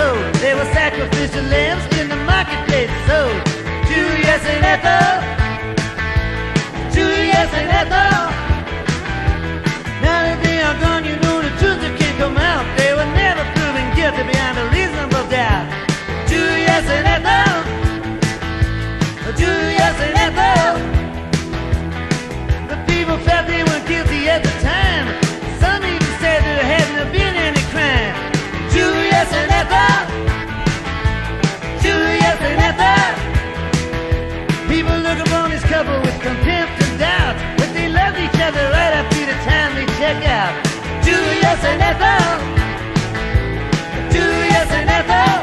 told. There were sacrificial lambs in the marketplace sold. Julius and Ethel, Julius and Ethel. Now that they are gone, you know the truth that can't come out. They were never proven guilty beyond a reasonable doubt. Julius and Ethel, Julius and Ethel. The people felt they were guilty at the time. Some even said there hadn't been any crime. Julius and Ethel, Julius and Ethel. People look upon this couple with contempt and doubt, but they loved each other right up to the time they check out. Julius and Ethel, Julius and Ethel.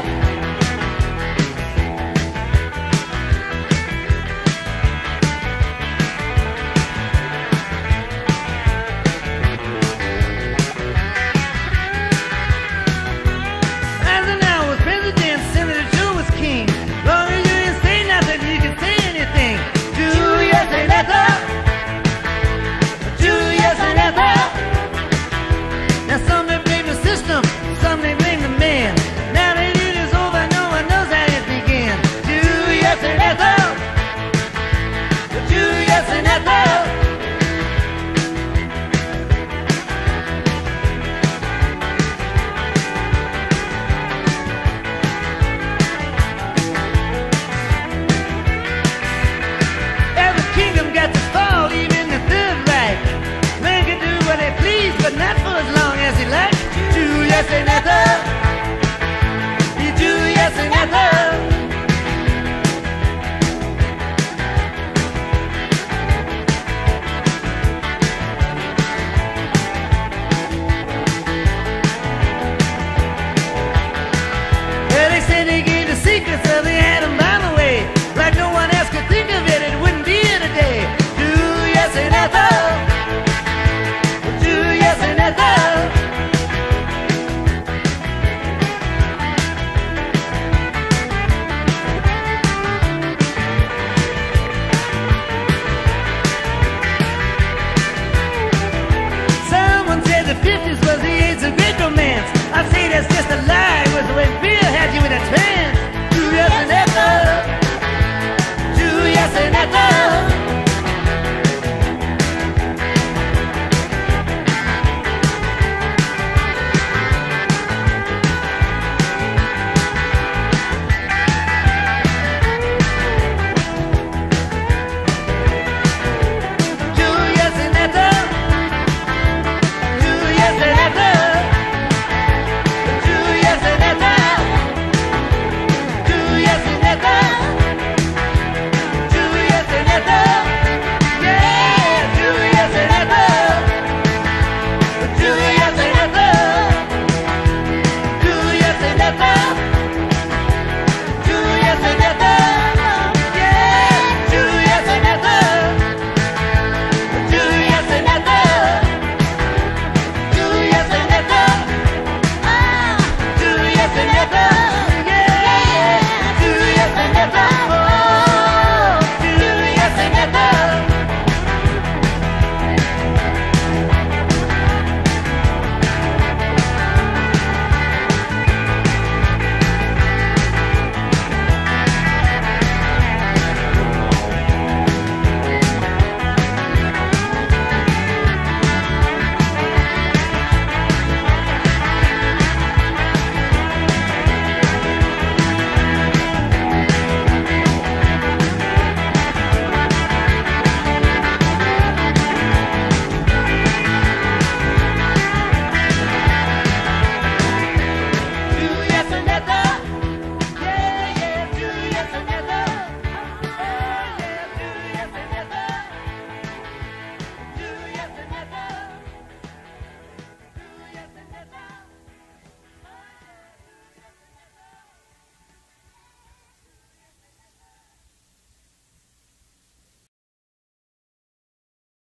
But not for as long as he liked. Julius and Ethel.